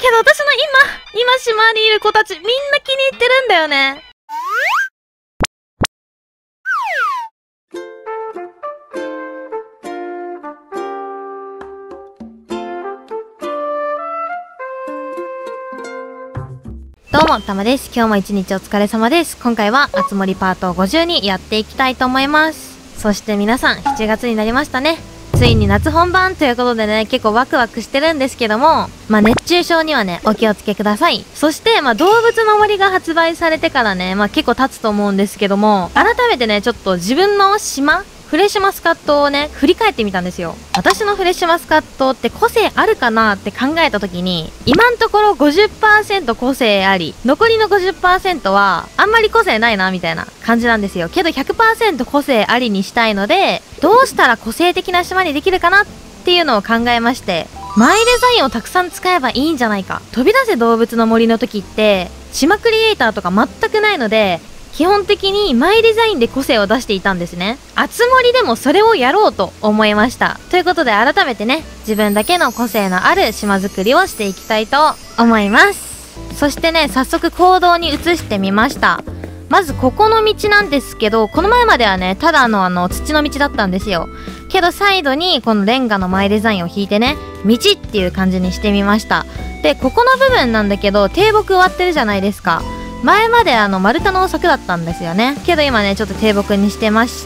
けど私の今島にいる子たちみんな気に入ってるんだよね。どうも、たまです。今日も一日お疲れ様です。今回は、あつ森パート52やっていきたいと思います。そして皆さん、7月になりましたね。ついに夏本番ということでね、結構ワクワクしてるんですけども、熱中症にはね、お気をつけください。そして、動物の森が発売されてからね、結構経つと思うんですけども、改めてね、ちょっと自分の島フレッシュマスカットをね、振り返ってみたんですよ。私のフレッシュマスカットって個性あるかなって考えた時に、今んところ 50% 個性あり、残りの 50% はあんまり個性ないなみたいな感じなんですよ。けど 100% 個性ありにしたいので、どうしたら個性的な島にできるかなっていうのを考えまして、マイデザインをたくさん使えばいいんじゃないか。飛び出せ動物の森の時って、島クリエイターとか全くないので、基本的にマイデザインで個性を出していたんですね。あつ森でもそれをやろうと思いました。ということで改めてね、自分だけの個性のある島作りをしていきたいと思います。そしてね、早速行動に移してみました。まずここの道なんですけど、この前まではね、ただの土の道だったんですよ。けどサイドにこのレンガのマイデザインを引いてね、道っていう感じにしてみました。で、ここの部分なんだけど、低木割ってるじゃないですか。前まで丸太の柵だったんですよね。けど今ね、ちょっと低木にしてまして、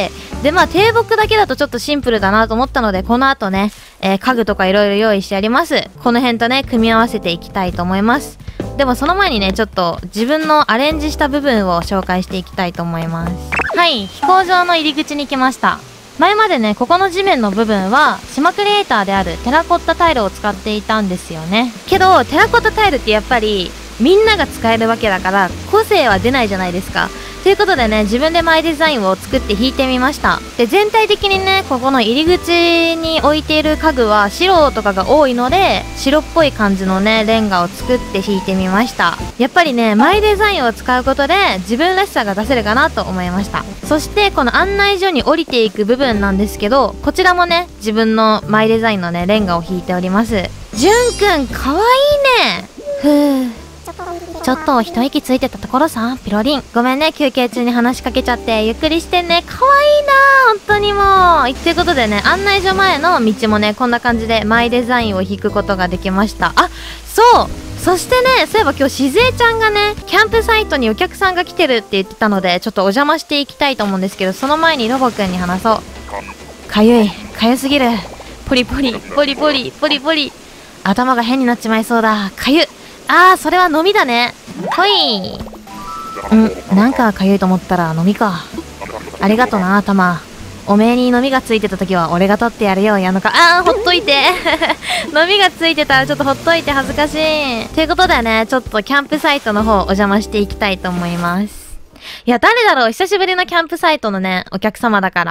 で低木だけだとちょっとシンプルだなと思ったので、この後ね、家具とかいろいろ用意してあります。この辺とね、組み合わせていきたいと思います。でもその前にね、ちょっと自分のアレンジした部分を紹介していきたいと思います。はい、飛行場の入り口に来ました。前までね、ここの地面の部分は島クリエイターであるテラコッタタイルを使っていたんですよね。けどテラコッタタイルってやっぱりみんなが使えるわけだから個性は出ないじゃないですか。ということでね、自分でマイデザインを作って引いてみました。で、全体的にね、ここの入り口に置いている家具は白とかが多いので、白っぽい感じのね、レンガを作って引いてみました。やっぱりね、マイデザインを使うことで自分らしさが出せるかなと思いました。そしてこの案内所に降りていく部分なんですけど、こちらもね、自分のマイデザインのね、レンガを引いております。じゅんくんかわいいね。ちょっと一息ついてたところさ、ピロリン。ごめんね、休憩中に話しかけちゃって。ゆっくりしてね。かわいいなー、本当にもう。ということでね、案内所前の道もね、こんな感じでマイデザインを引くことができました。あ、そう。そしてね、そういえば今日しずえちゃんがね、キャンプサイトにお客さんが来てるって言ってたので、ちょっとお邪魔していきたいと思うんですけど、その前にロボくんに話そう。かゆい。かゆすぎる。ポリポリ、ポリポリ、ポリポリ。頭が変になっちまいそうだ。かゆ。あー、それは飲みだね。ほい。なんかかゆいと思ったら飲みか。ありがとな、たま。おめえに飲みがついてた時は俺が取ってやるよ、やのか。ほっといて。飲みがついてたらちょっとほっといて恥ずかしい。ということでね、ちょっとキャンプサイトの方お邪魔していきたいと思います。いや、誰だろう、久しぶりのキャンプサイトのね、お客様だから。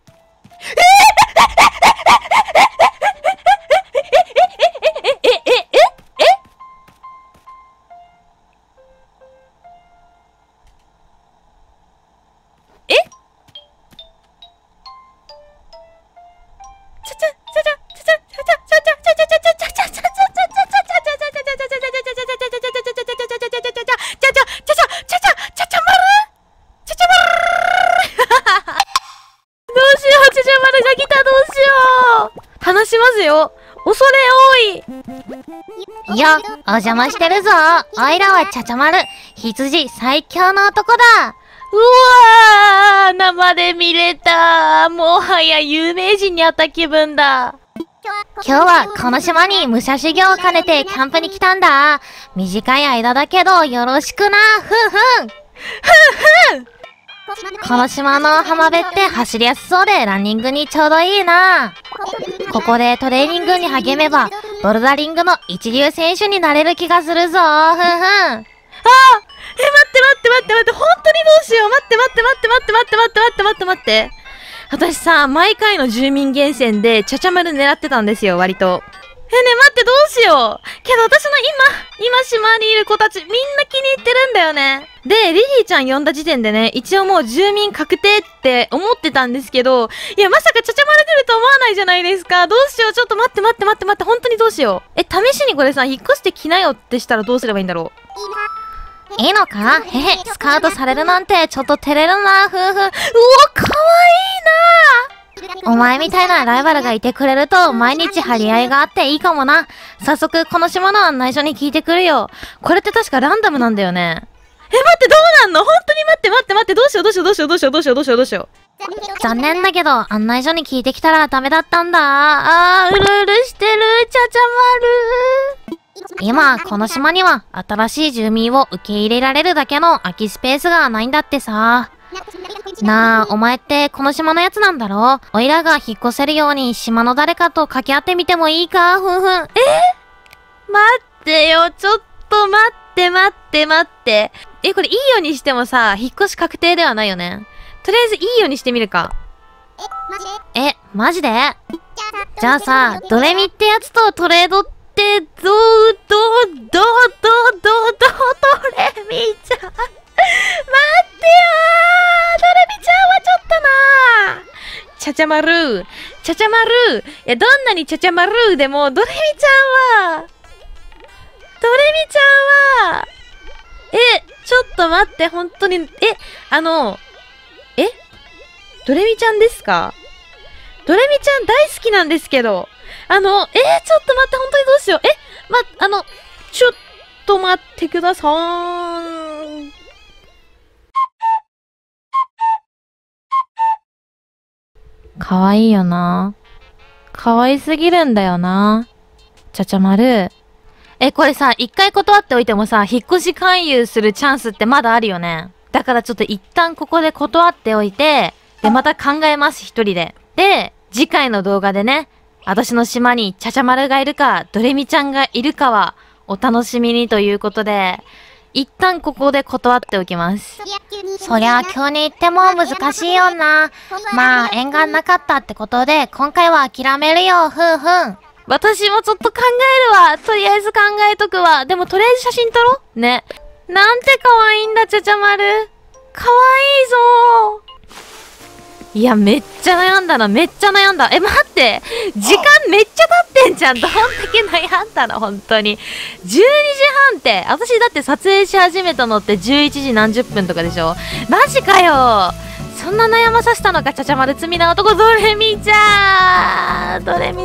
話しますよ。恐れ多い。よ、お邪魔してるぞ。おいらはちゃちゃまる。羊最強の男だ。うわー、生で見れた。もはや有名人に会った気分だ。今日はこの島に武者修行を兼ねてキャンプに来たんだ。短い間だけどよろしくな。ふんふん。ふんふん。この島の浜辺って走りやすそうでランニングにちょうどいいな。ここでトレーニングに励めばボルダリングの一流選手になれる気がするぞ。ふんふん。待って本当にどうしよう。待って私さ、毎回の住民厳選でちゃちゃ丸狙ってたんですよ、割と。ね待って、どうしよう。けど私の今島にいる子たちみんな気に入ってるんだよね。で、リリーちゃん呼んだ時点でね、一応もう住民確定って思ってたんですけど、いや、まさかちゃちゃ丸来ると思わないじゃないですか。どうしよう。ちょっと待って。本当にどうしよう。試しにこれさ、引っ越してきなよってしたらどうすればいいんだろう。いいのかへへ、スカウトされるなんてちょっと照れるな、ふうふう。うお、かわいいな。お前みたいなライバルがいてくれると毎日張り合いがあっていいかもな。早速この島の案内所に聞いてくるよ。これって確かランダムなんだよね。待って、どうなんの？本当に待って、どうしよう。残念だけど、案内所に聞いてきたらダメだったんだ。うるうるしてる、ちゃちゃまる。今、この島には新しい住民を受け入れられるだけの空きスペースがないんだってさ。なあ、お前ってこの島のやつなんだろ？おいらが引っ越せるように島の誰かと掛け合ってみてもいいか？ふん。待ってよ、ちょっと待って。これいいようにしてもさ、引っ越し確定ではないよね。とりあえずいいようにしてみるか。マジで？じゃあさ、ドレミってやつとトレードって、ドレミちゃん待ってよー、ドレミちゃんはちょっとなー。ちゃちゃまるー。いや、どんなにちゃちゃまるーでも、ドレミちゃんは、ちょっと待って、本当に、ドレミちゃんですか？ドレミちゃん大好きなんですけど。ちょっと待って、本当にどうしよう。ちょっと待ってくださーい。かわいいよな。かわいすぎるんだよな。ちゃちゃまる。これさ、一回断っておいてもさ、引っ越し勧誘するチャンスってまだあるよね。だからちょっと一旦ここで断っておいて、で、また考えます、一人で。で、次回の動画でね、私の島にちゃちゃまるがいるか、ドレミちゃんがいるかは、お楽しみにということで、一旦ここで断っておきます。そりゃ、今日に行っても難しいよな。まあ、縁がなかったってことで、今回は諦めるよ、ふん。私もちょっと考えるわ。とりあえず考えとくわ。でもとりあえず写真撮ろうね。なんて可愛いんだ、ちゃちゃまる。可愛いぞー。いや、めっちゃ悩んだ。待って。時間めっちゃ経ってんじゃん。どんだけ悩んだの、本当に。12時半って。私だって撮影し始めたのって11時何十分とかでしょ。マジかよ。そんな悩まさせたのか、ちゃちゃまる罪な男、ドレミちゃん。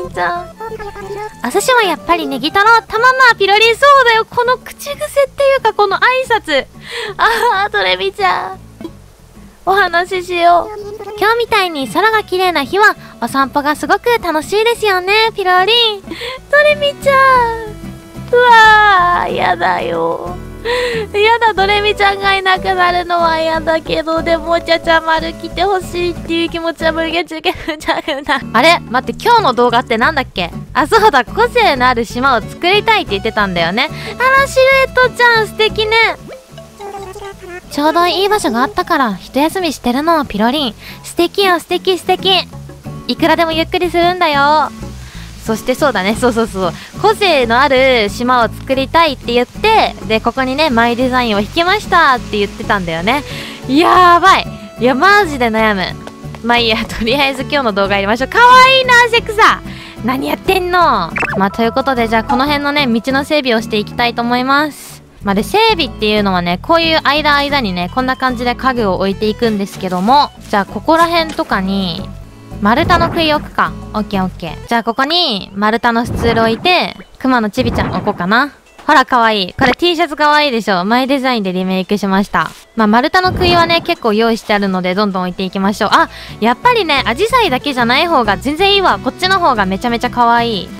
私もやっぱりネギ太郎、たままピロリン、そうだよ。この口癖っていうか、この挨拶。ドレミちゃん。お話ししよう。今日みたいに空が綺麗な日は、お散歩がすごく楽しいですよね、ピロリン。ドレミちゃん。うわー、やだよ。やだ、ドレミちゃんがいなくなるのは嫌だけど、でもちゃちゃまる来てほしいっていう気持ちは無限中けちゃうな。あれ待って、今日の動画ってなんだっけ？そうだ、個性のある島を作りたいって言ってたんだよね。シルエットちゃん素敵ね。ちょうどいい場所があったから一休みしてるの、ピロリン。素敵よ、素敵。いくらでもゆっくりするんだよ。そしてそうだね、そう。個性のある島を作りたいって言って、で、ここにね、マイデザインを引きましたって言ってたんだよね。やばい。いや、マジで悩む。まあいいや、とりあえず今日の動画やりましょう。かわいいな、セクサ。何やってんの？ということで、じゃあこの辺のね、道の整備をしていきたいと思います。で、整備っていうのはね、こういう間にね、こんな感じで家具を置いていくんですけども、じゃあここら辺とかに、丸太の杭置くか。オッケー。じゃあここに丸太のスツール置いて、熊のちびちゃん置こうかな。ほら、かわいい。これ T シャツかわいいでしょ。マイデザインでリメイクしました。丸太の杭はね、結構用意してあるので、どんどん置いていきましょう。やっぱりね、アジサイだけじゃない方が全然いいわ。こっちの方がめちゃめちゃかわいい。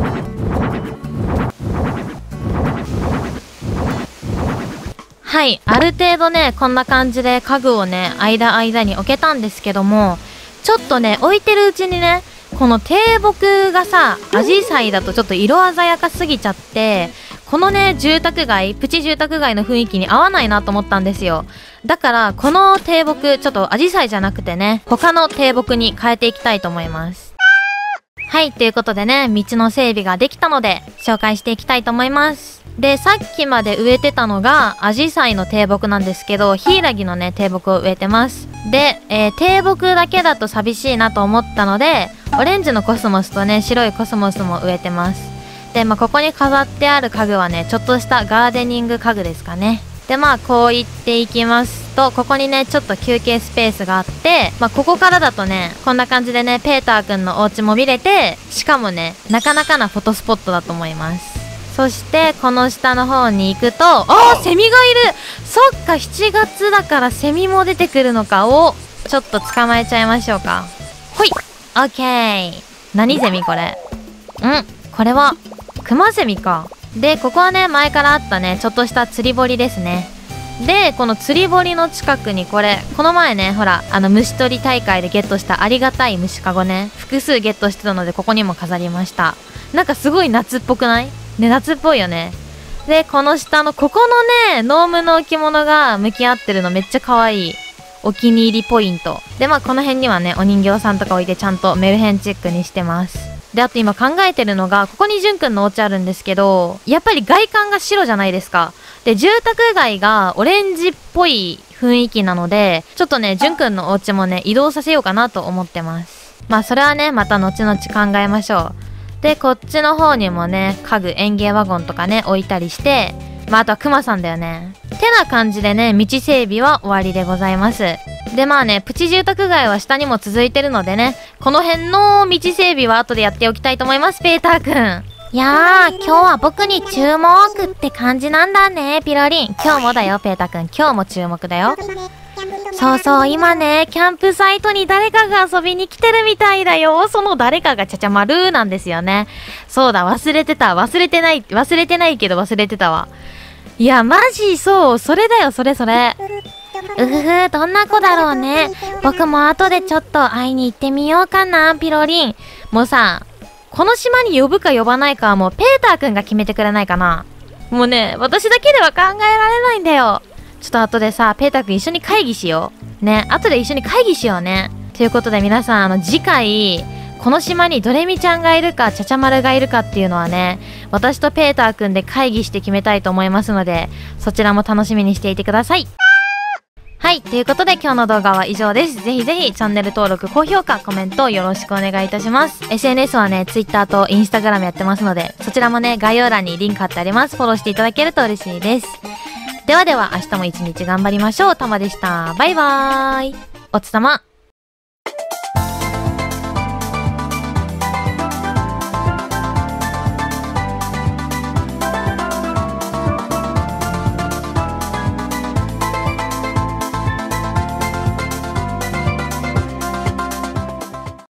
はい。ある程度ね、こんな感じで家具をね、間に置けたんですけども、ちょっとね、置いてるうちにね、この低木がさ、アジサイだとちょっと色鮮やかすぎちゃって、このね、プチ住宅街の雰囲気に合わないなと思ったんですよ。だから、この低木、ちょっとアジサイじゃなくてね、他の低木に変えていきたいと思います。 はい、ということでね、道の整備ができたので、紹介していきたいと思います。で、さっきまで植えてたのが、アジサイの低木なんですけど、ヒイラギのね、低木を植えてます。で、低木だけだと寂しいなと思ったので、オレンジのコスモスとね、白いコスモスも植えてます。で、ここに飾ってある家具はね、ちょっとしたガーデニング家具ですかね。で、こう行っていきますと、ここにね、ちょっと休憩スペースがあって、ここからだとね、こんな感じでね、ペーターくんのお家も見れて、しかもね、なかなかなフォトスポットだと思います。そして、この下の方に行くと、セミがいる。そっか、7月だからセミも出てくるのか。ちょっと捕まえちゃいましょうか。ほい。オッケー。何ゼミこれ。これは、クマゼミか。で、ここはね、前からあったね、ちょっとした釣り堀ですね。で、この釣り堀の近くにこの前ね、ほら、虫取り大会でゲットしたありがたい虫かごね、複数ゲットしてたので、ここにも飾りました。なんかすごい夏っぽくないね、夏っぽいよね。で、この下の、ここのね、ノームの置物が向き合ってるのめっちゃ可愛い。お気に入りポイント。で、この辺にはね、お人形さんとか置いてちゃんとメルヘンチックにしてます。で、あと今考えてるのが、ここにじゅんくんのお家あるんですけど、やっぱり外観が白じゃないですか。で、住宅街がオレンジっぽい雰囲気なので、ちょっとね、じゅんくんのお家もね、移動させようかなと思ってます。それはね、また後々考えましょう。で、こっちの方にもね、家具、園芸ワゴンとかね、置いたりして、あとはクマさんだよね。てな感じでね、道整備は終わりでございます。で、プチ住宅街は下にも続いてるのでね、この辺の道整備は後でやっておきたいと思います、ペーターくん。いやー、今日は僕に注目って感じなんだね、ピロリン。今日もだよ、ペーターくん。今日も注目だよ。そうそう、今ね、キャンプサイトに誰かが遊びに来てるみたいだよ。その誰かがちゃちゃまるなんですよね。そうだ、忘れてないけど忘れてたわ。いや、マジそう、それだよ、それ。どんな子だろうね。僕も後でちょっと会いに行ってみようかな、ピロリン。もうさ、この島に呼ぶか呼ばないかはもうペーターくんが決めてくれないかな。もうね、私だけでは考えられないんだよ。ちょっと後でさ、ペーターくん一緒に会議しよう。ね、後で一緒に会議しようね。ということで皆さん、次回、この島にドレミちゃんがいるか、ちゃちゃまるがいるかっていうのはね、私とペーターくんで会議して決めたいと思いますので、そちらも楽しみにしていてください。はい、ということで今日の動画は以上です。ぜひぜひチャンネル登録、高評価、コメントよろしくお願いいたします。SNS はね、Twitter と Instagram やってますので、そちらもね、概要欄にリンク貼ってあります。フォローしていただけると嬉しいです。ではでは、明日も一日頑張りましょう。たまでした。バイバーイ。おつさま。